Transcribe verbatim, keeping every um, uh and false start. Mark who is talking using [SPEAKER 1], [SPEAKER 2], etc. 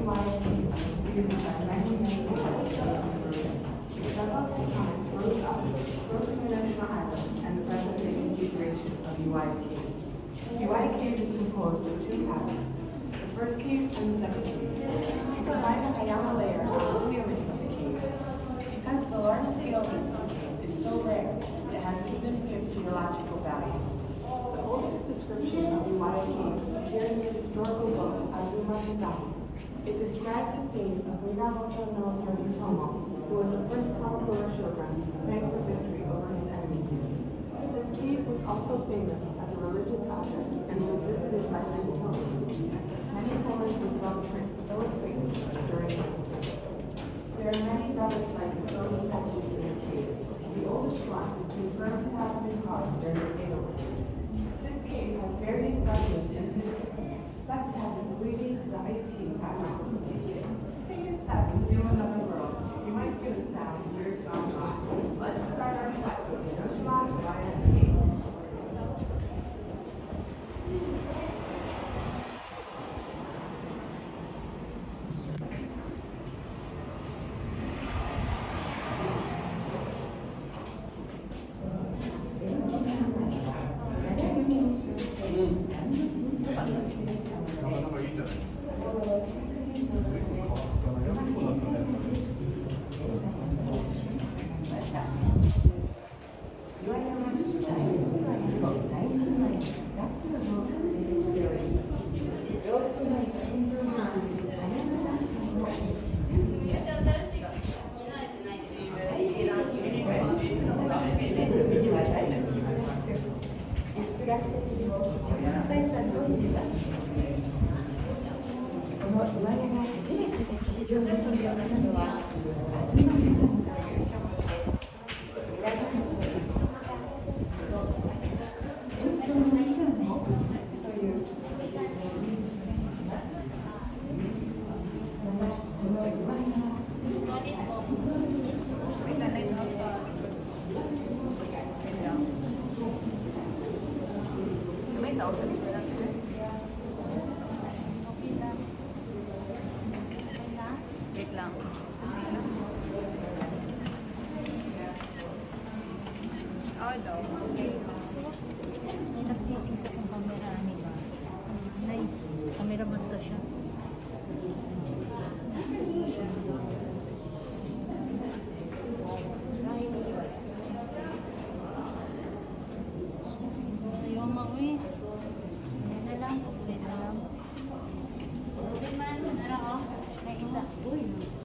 [SPEAKER 1] Y A K was used by many nations it developed at times rose up, Gross International Island, and the present-day configuration of U I A K. U I A K is composed of two cabins, the first cave and the second cave. You can find a Hayama layer on the ceiling of the cave. Because the large scale of this cave is so rare, it has significant geological value. The oldest description of U I A K appeared in the historical book Azuma Kagami. It described the scene of Minamoto no Yoritomo, who was the first Kamakura shogun praying for victory over his enemy. This cave was also famous as a religious object and was visited by many pilgrims. Many poems with thumbprints illustrated during their stay. There are many relics like the stone statues in the cave. The oldest one is confirmed to have been carved during the Edo period. This cave has various legends and histories, such as its leading to the ice king background. Figure seven, New Another World. You might hear the sound years gone by. Let's start our quest with Hiroshima U I A K.
[SPEAKER 2] Mấy tổ